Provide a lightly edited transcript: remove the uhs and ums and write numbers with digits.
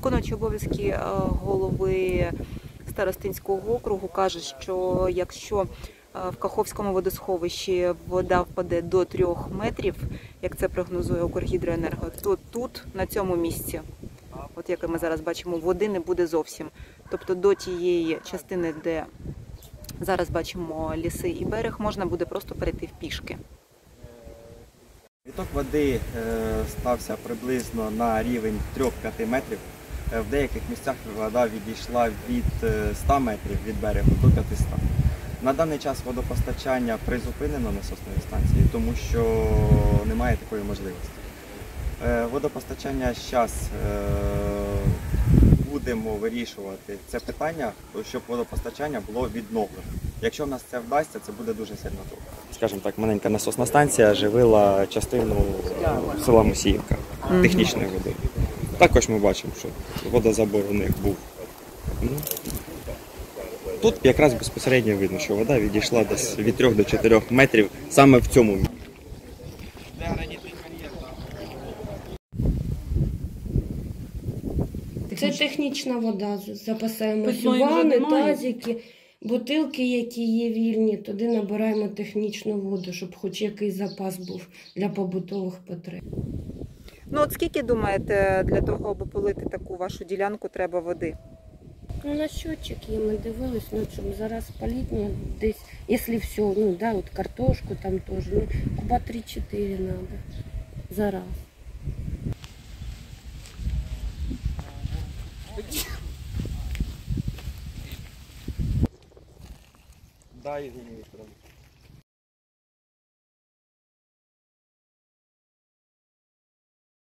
Виконуючий обов'язки голови Старостинського округу каже, що якщо в Каховському водосховищі вода впаде до 3 метрів, як це прогнозує Укргідроенерго, то тут, на цьому місці, от як ми зараз бачимо, води не буде зовсім. Тобто до тієї частини, де зараз бачимо ліси і берег, можна буде просто перейти пішки. Відток води стався приблизно на рівень 3-5 метрів. В деяких місцях вода відійшла від 100 метрів від берегу до 500. На даний час водопостачання призупинено насосною станцією, тому що немає такої можливості. Водопостачання зараз будемо вирішувати це питання, щоб водопостачання було відновлено. Якщо в нас це вдасться, це буде дуже сильно добре. Скажімо так, маленька насосна станція живила частину села Мусіївка технічної води. Також ми бачимо, що водозабор у них був. Тут якраз безпосередньо видно, що вода відійшла десь від 3 до 4 метрів саме в цьому місці. Це технічна вода. Запасаємо вани, тазики, бутилки, які є вільні. Туди набираємо технічну воду, щоб хоч якийсь запас був для побутових потреб. Ну от скільки, думаєте, для того, аби полити таку вашу ділянку, треба води? Ну, на счетчик є, ми дивились, ну, щоб зараз полить, ну, десь, якщо все, ну, да, от картошку там теж, ну, куба 3-4 надо зараз. Да, Євгеній Вікторович.